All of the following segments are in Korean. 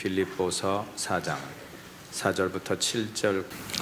빌립보서 4장 4절부터 7절.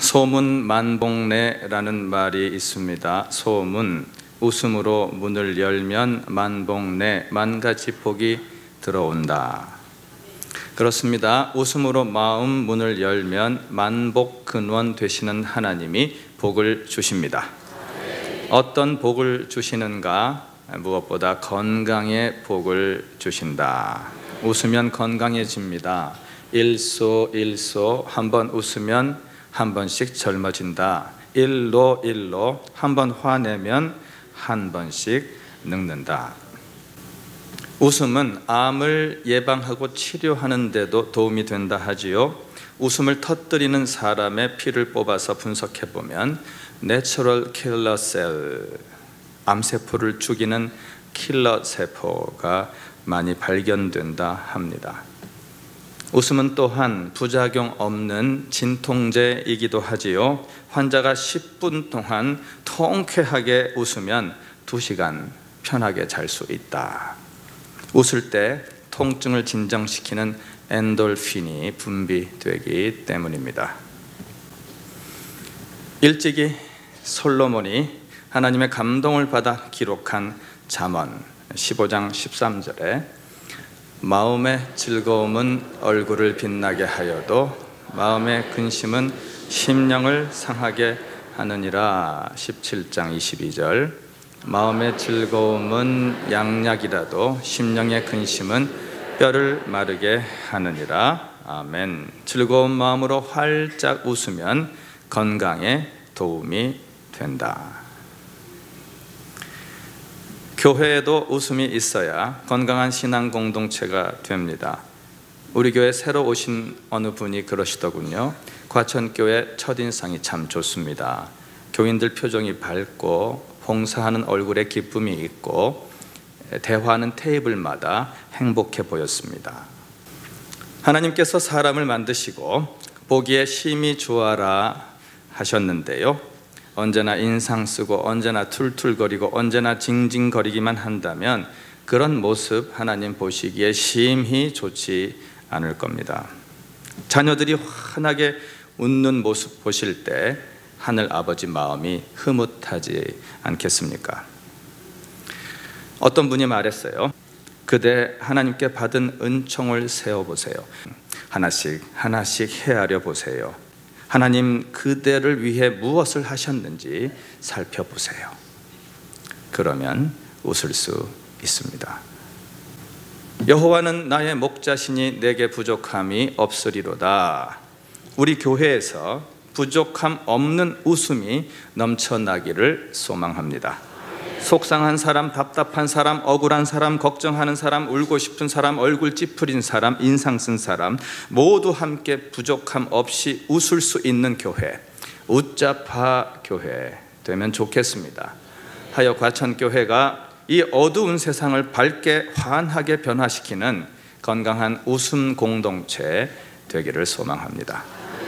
소문만복내라는 말이 있습니다. 소문, 웃음으로 문을 열면 만복내, 만가지 복이 들어온다. 그렇습니다. 웃음으로 마음 문을 열면 만복 근원 되시는 하나님이 복을 주십니다. 어떤 복을 주시는가? 무엇보다 건강의 복을 주신다. 웃으면 건강해집니다. 일소 한번 웃으면 한 번씩 젊어진다. 일로 한번 화내면 한 번씩 늙는다. 웃음은 암을 예방하고 치료하는 데도 도움이 된다 하지요. 웃음을 터뜨리는 사람의 피를 뽑아서 분석해 보면 내추럴 킬러 셀, 암세포를 죽이는 킬러 세포가 많이 발견된다 합니다. 웃음은 또한 부작용 없는 진통제이기도 하지요. 환자가 10분 동안 통쾌하게 웃으면 2시간 편하게 잘 수 있다. 웃을 때 통증을 진정시키는 엔돌핀이 분비되기 때문입니다. 일찍이 솔로몬이 하나님의 감동을 받아 기록한 잠언 15장 13절에 마음의 즐거움은 얼굴을 빛나게 하여도 마음의 근심은 심령을 상하게 하느니라. 17장 22절. 마음의 즐거움은 양약이라도 심령의 근심은 뼈를 마르게 하느니라. 아멘. 즐거운 마음으로 활짝 웃으면 건강에 도움이 된다. 교회에도 웃음이 있어야 건강한 신앙 공동체가 됩니다. 우리 교회 새로 오신 어느 분이 그러시더군요. 과천교회 첫인상이 참 좋습니다. 교인들 표정이 밝고 봉사하는 얼굴에 기쁨이 있고 대화하는 테이블마다 행복해 보였습니다. 하나님께서 사람을 만드시고 보기에 심히 좋아라 하셨는데요, 언제나 인상 쓰고 언제나 툴툴거리고 언제나 징징거리기만 한다면 그런 모습 하나님 보시기에 심히 좋지 않을 겁니다. 자녀들이 환하게 웃는 모습 보실 때 하늘 아버지 마음이 흐뭇하지 않겠습니까? 어떤 분이 말했어요. 그대 하나님께 받은 은총을 세어보세요. 하나씩 헤아려 보세요. 하나님 그대를 위해 무엇을 하셨는지 살펴보세요. 그러면 웃을 수 있습니다. 여호와는 나의 목자시니 내게 부족함이 없으리로다. 우리 교회에서 부족함 없는 웃음이 넘쳐나기를 소망합니다. 속상한 사람, 답답한 사람, 억울한 사람, 걱정하는 사람, 울고 싶은 사람, 얼굴 찌푸린 사람, 인상 쓴 사람 모두 함께 부족함 없이 웃을 수 있는 교회, 웃자파 교회 되면 좋겠습니다. 하여 과천교회가 이 어두운 세상을 밝게 환하게 변화시키는 건강한 웃음 공동체 되기를 소망합니다.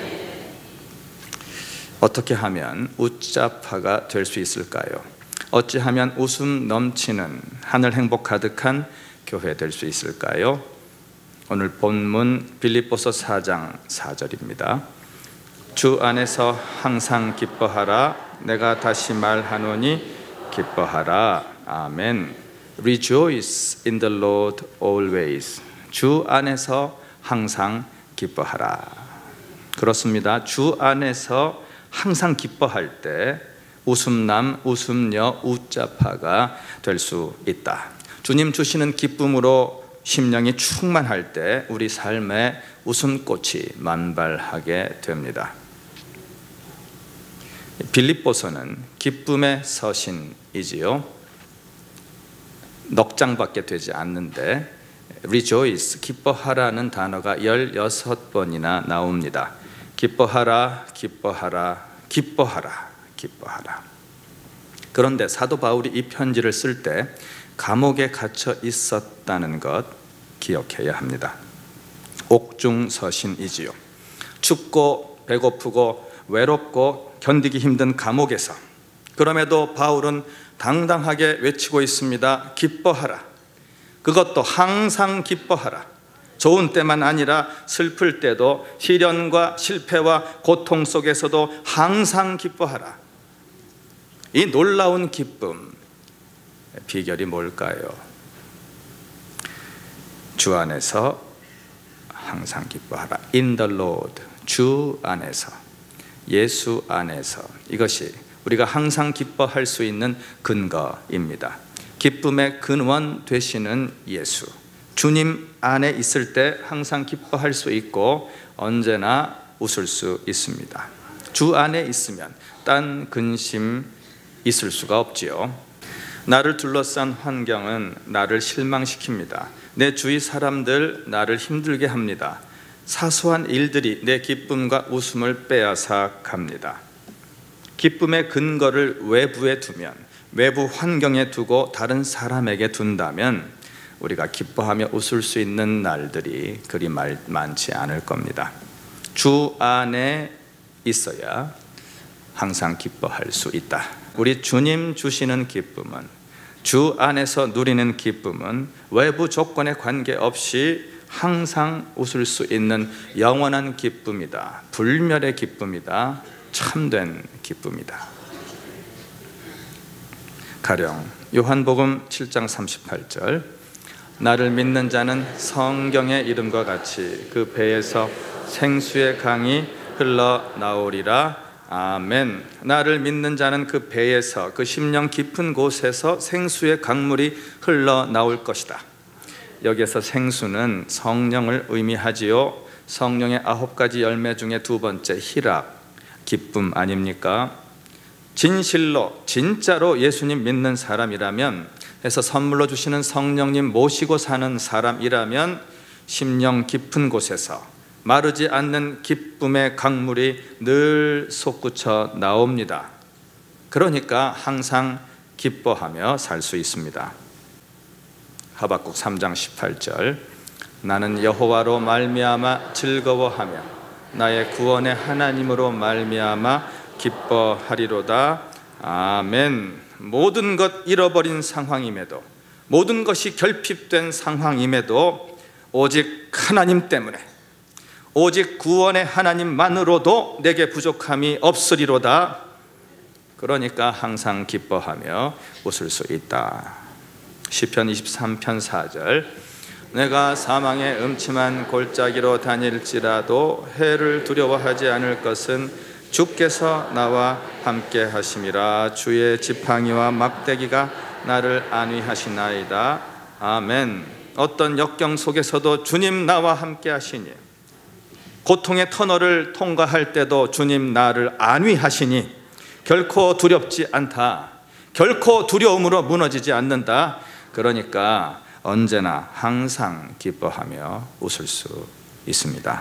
어떻게 하면 웃자파가 될 수 있을까요? 어찌하면 웃음 넘치는 하늘 행복 가득한 교회 될 수 있을까요? 오늘 본문 빌립보서 4장 4절입니다. 주 안에서 항상 기뻐하라. 내가 다시 말하노니 기뻐하라. 아멘. Rejoice in the Lord always. 주 안에서 항상 기뻐하라. 그렇습니다. 주 안에서 항상 기뻐할 때 웃음남, 웃음녀, 웃자파가 될 수 있다. 주님 주시는 기쁨으로 심령이 충만할 때 우리 삶에 웃음꽃이 만발하게 됩니다. 빌립보서는 기쁨의 서신이지요. 넉 장밖에 되지 않는데 rejoice, 기뻐하라는 단어가 16번이나 나옵니다. 기뻐하라, 기뻐하라, 기뻐하라, 기뻐하라. 그런데 사도 바울이 이 편지를 쓸 때 감옥에 갇혀 있었다는 것 기억해야 합니다. 옥중서신이지요. 춥고 배고프고 외롭고 견디기 힘든 감옥에서 그럼에도 바울은 당당하게 외치고 있습니다. 기뻐하라. 그것도 항상 기뻐하라. 좋은 때만 아니라 슬플 때도, 시련과 실패와 고통 속에서도 항상 기뻐하라. 이 놀라운 기쁨, 비결이 뭘까요? 주 안에서 항상 기뻐하라. In the Lord, 주 안에서, 예수 안에서. 이것이 우리가 항상 기뻐할 수 있는 근거입니다. 기쁨의 근원 되시는 예수, 주님 안에 있을 때 항상 기뻐할 수 있고 언제나 웃을 수 있습니다. 주 안에 있으면 딴 근심 있을 수가 없지요. 나를 둘러싼 환경은 나를 실망시킵니다. 내 주위 사람들 나를 힘들게 합니다. 사소한 일들이 내 기쁨과 웃음을 빼앗아 갑니다. 기쁨의 근거를 외부에 두면, 외부 환경에 두고 다른 사람에게 둔다면 우리가 기뻐하며 웃을 수 있는 날들이 그리 많지 않을 겁니다. 주 안에 있어야 항상 기뻐할 수 있다. 우리 주님 주시는 기쁨은, 주 안에서 누리는 기쁨은 외부 조건에 관계없이 항상 웃을 수 있는 영원한 기쁨이다. 불멸의 기쁨이다. 참된 기쁨이다. 가령 요한복음 7장 38절, 나를 믿는 자는 성경의 이름과 같이 그 배에서 생수의 강이 흘러나오리라. 아멘. 나를 믿는 자는 그 배에서, 그 심령 깊은 곳에서 생수의 강물이 흘러나올 것이다. 여기에서 생수는 성령을 의미하지요. 성령의 9가지 열매 중에 두 번째 희락, 기쁨 아닙니까? 진실로, 진짜로 예수님 믿는 사람이라면, 해서 선물로 주시는 성령님 모시고 사는 사람이라면 심령 깊은 곳에서 마르지 않는 기쁨의 강물이 늘 솟구쳐 나옵니다. 그러니까 항상 기뻐하며 살 수 있습니다. 하박국 3장 18절, 나는 여호와로 말미암아 즐거워하며 나의 구원의 하나님으로 말미암아 기뻐하리로다. 아멘. 모든 것 잃어버린 상황임에도, 모든 것이 결핍된 상황임에도 오직 하나님 때문에, 오직 구원의 하나님만으로도 내게 부족함이 없으리로다. 그러니까 항상 기뻐하며 웃을 수 있다. 시편 23편 4절, 내가 사망의 음침한 골짜기로 다닐지라도 해를 두려워하지 않을 것은 주께서 나와 함께 하심이라. 주의 지팡이와 막대기가 나를 안위하시나이다. 아멘. 어떤 역경 속에서도 주님 나와 함께 하시니, 고통의 터널을 통과할 때도 주님 나를 안위하시니 결코 두렵지 않다. 결코 두려움으로 무너지지 않는다. 그러니까 언제나 항상 기뻐하며 웃을 수 있습니다.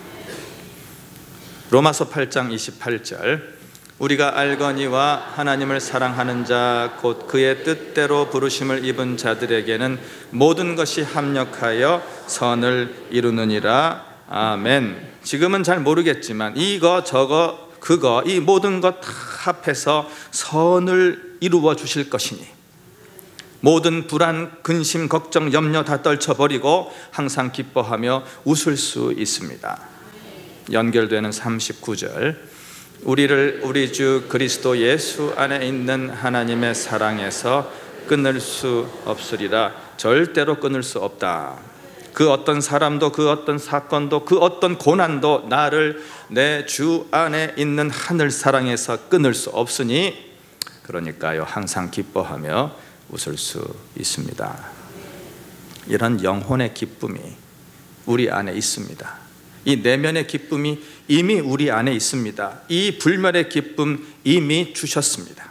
로마서 8장 28절, 우리가 알거니와 하나님을 사랑하는 자 곧 그의 뜻대로 부르심을 입은 자들에게는 모든 것이 합력하여 선을 이루느니라. 아멘. 지금은 잘 모르겠지만 이거 저거 그거 이 모든 것 다 합해서 선을 이루어 주실 것이니 모든 불안, 근심, 걱정, 염려 다 떨쳐버리고 항상 기뻐하며 웃을 수 있습니다. 연결되는 39절, 우리를 우리 주 그리스도 예수 안에 있는 하나님의 사랑에서 끊을 수 없으리라. 절대로 끊을 수 없다. 그 어떤 사람도, 그 어떤 사건도, 그 어떤 고난도 나를 내 주 안에 있는 하늘 사랑에서 끊을 수 없으니, 그러니까요 항상 기뻐하며 웃을 수 있습니다. 이런 영혼의 기쁨이 우리 안에 있습니다. 이 내면의 기쁨이 이미 우리 안에 있습니다. 이 불멸의 기쁨 이미 주셨습니다.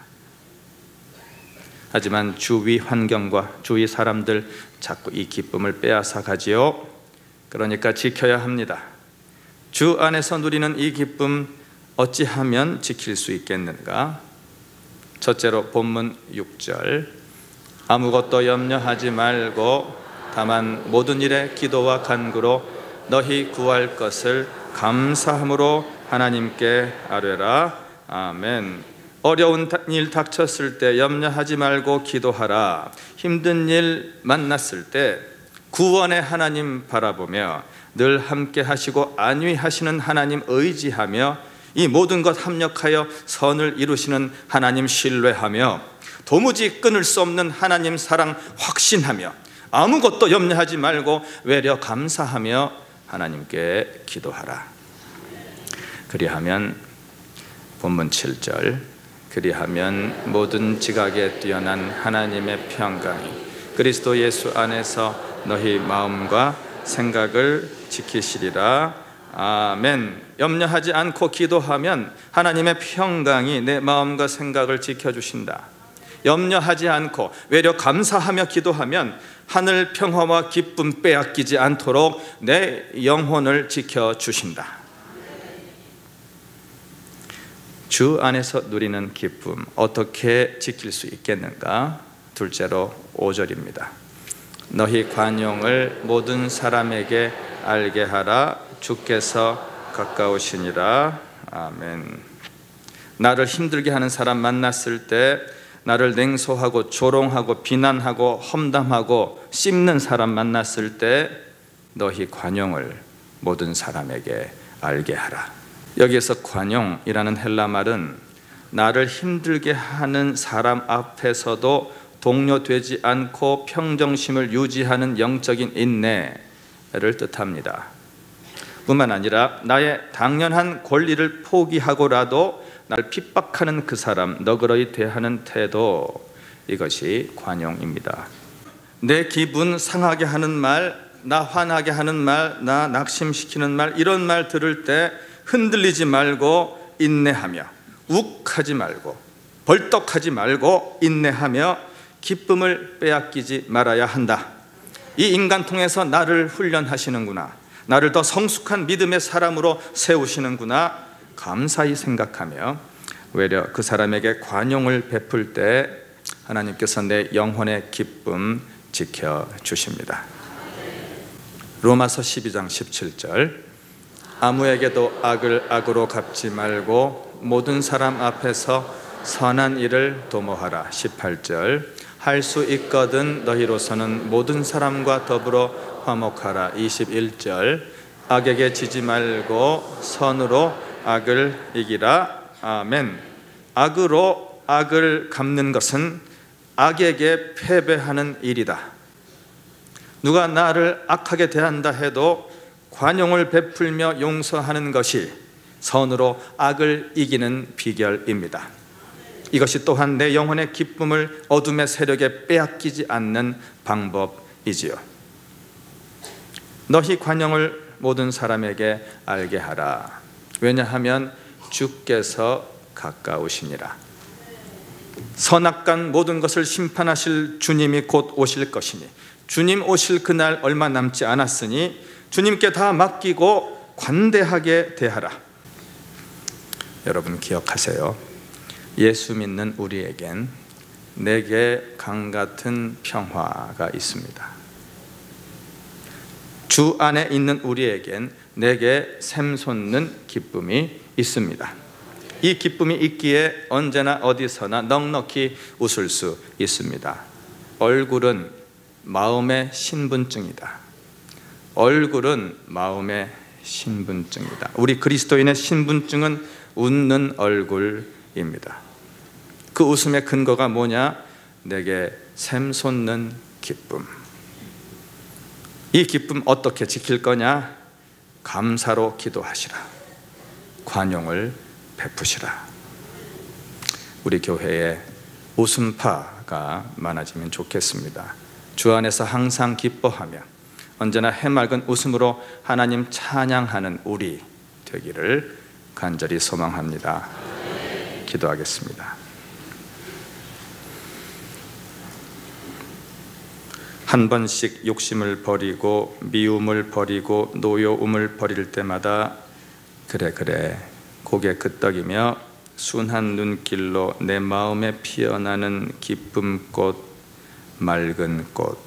하지만 주위 환경과 주위 사람들 자꾸 이 기쁨을 빼앗아 가지요. 그러니까 지켜야 합니다. 주 안에서 누리는 이 기쁨 어찌하면 지킬 수 있겠는가? 첫째로 본문 6절, 아무것도 염려하지 말고 다만 모든 일에 기도와 간구로 너희 구할 것을 감사함으로 하나님께 아뢰라. 아멘. 어려운 일 닥쳤을 때 염려하지 말고 기도하라. 힘든 일 만났을 때 구원의 하나님 바라보며 늘 함께 하시고 안위하시는 하나님 의지하며 이 모든 것 합력하여 선을 이루시는 하나님 신뢰하며 도무지 끊을 수 없는 하나님 사랑 확신하며 아무것도 염려하지 말고 외려 감사하며 하나님께 기도하라. 그리하면 본문 7절, 그리하면 모든 지각에 뛰어난 하나님의 평강이 그리스도 예수 안에서 너희 마음과 생각을 지키시리라. 아멘. 염려하지 않고 기도하면 하나님의 평강이 내 마음과 생각을 지켜주신다. 염려하지 않고 외려 감사하며 기도하면 하늘 평화와 기쁨 빼앗기지 않도록 내 영혼을 지켜주신다. 주 안에서 누리는 기쁨 어떻게 지킬 수 있겠는가? 둘째로 5절입니다. 너희 관용을 모든 사람에게 알게 하라. 주께서 가까우시니라. 아멘. 나를 힘들게 하는 사람 만났을 때, 나를 냉소하고 조롱하고 비난하고 험담하고 씹는 사람 만났을 때 너희 관용을 모든 사람에게 알게 하라. 여기에서 관용이라는 헬라 말은 나를 힘들게 하는 사람 앞에서도 동요되지 않고 평정심을 유지하는 영적인 인내를 뜻합니다. 뿐만 아니라 나의 당연한 권리를 포기하고라도 나를 핍박하는 그 사람 너그러이 대하는 태도, 이것이 관용입니다. 내 기분 상하게 하는 말, 나 화나게 하는 말, 나 낙심시키는 말, 이런 말 들을 때 흔들리지 말고 인내하며, 욱하지 말고 벌떡하지 말고 인내하며 기쁨을 빼앗기지 말아야 한다. 이 인간 통해서 나를 훈련하시는구나, 나를 더 성숙한 믿음의 사람으로 세우시는구나 감사히 생각하며 외려 그 사람에게 관용을 베풀 때 하나님께서 내 영혼의 기쁨 지켜주십니다. 로마서 12장 17절, 아무에게도 악을 악으로 갚지 말고 모든 사람 앞에서 선한 일을 도모하라. 18절, 할 수 있거든 너희로서는 모든 사람과 더불어 화목하라. 21절, 악에게 지지 말고 선으로 악을 이기라. 아멘. 악으로 악을 갚는 것은 악에게 패배하는 일이다. 누가 나를 악하게 대한다 해도 관용을 베풀며 용서하는 것이 선으로 악을 이기는 비결입니다. 이것이 또한 내 영혼의 기쁨을 어둠의 세력에 빼앗기지 않는 방법이지요. 너희 관용을 모든 사람에게 알게 하라. 왜냐하면 주께서 가까우시니라. 선악간 모든 것을 심판하실 주님이 곧 오실 것이니 주님 오실 그날 얼마 남지 않았으니 주님께 다 맡기고 관대하게 대하라. 여러분 기억하세요. 예수 믿는 우리에겐 내게 강 같은 평화가 있습니다. 주 안에 있는 우리에겐 내게 샘솟는 기쁨이 있습니다. 이 기쁨이 있기에 언제나 어디서나 넉넉히 웃을 수 있습니다. 얼굴은 마음의 신분증이다. 얼굴은 마음의 신분증이다. 우리 그리스도인의 신분증은 웃는 얼굴입니다. 그 웃음의 근거가 뭐냐? 내게 샘솟는 기쁨. 이 기쁨 어떻게 지킬 거냐? 감사로 기도하시라. 관용을 베푸시라. 우리 교회에 웃음파가 많아지면 좋겠습니다. 주 안에서 항상 기뻐하며 언제나 해맑은 웃음으로 하나님 찬양하는 우리 되기를 간절히 소망합니다. 기도하겠습니다. 한 번씩 욕심을 버리고 미움을 버리고 노여움을 버릴 때마다 그래 고개 끄덕이며 순한 눈길로 내 마음에 피어나는 기쁨꽃, 맑은 꽃,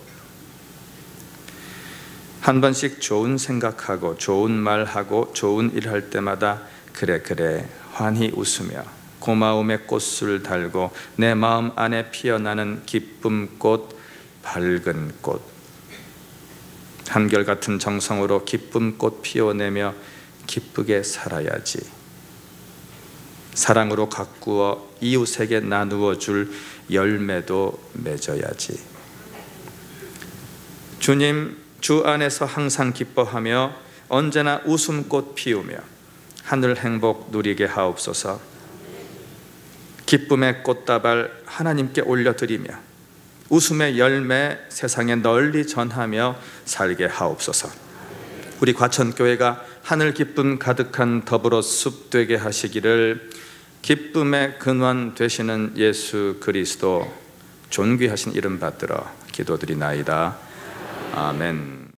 한 번씩 좋은 생각하고 좋은 말하고 좋은 일할 때마다 그래 환히 웃으며 고마움의 꽃을 달고 내 마음 안에 피어나는 기쁨꽃, 밝은 꽃, 한결같은 정성으로 기쁨꽃 피워내며 기쁘게 살아야지. 사랑으로 가꾸어 이웃에게 나누어 줄 열매도 맺어야지. 주님, 주 안에서 항상 기뻐하며 언제나 웃음꽃 피우며 하늘 행복 누리게 하옵소서. 기쁨의 꽃다발 하나님께 올려드리며 웃음의 열매 세상에 널리 전하며 살게 하옵소서. 우리 과천교회가 하늘 기쁨 가득한 더불어 숲 되게 하시기를 기쁨의 근원 되시는 예수 그리스도 존귀하신 이름 받들어 기도드리나이다. 아멘.